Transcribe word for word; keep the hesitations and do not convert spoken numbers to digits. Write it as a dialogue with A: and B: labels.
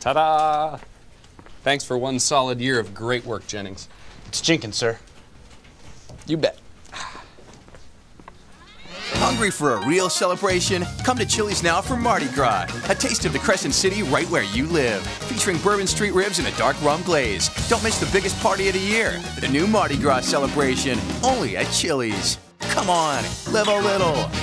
A: Ta-da! Thanks for one solid year of great work, Jennings.
B: It's Jenkins, sir.
A: You bet.
C: Hungry for a real celebration? Come to Chili's now for Mardi Gras, a taste of the Crescent City right where you live. Featuring bourbon street ribs and a dark rum glaze. Don't miss the biggest party of the year, the new Mardi Gras celebration, only at Chili's. Come on, live a little.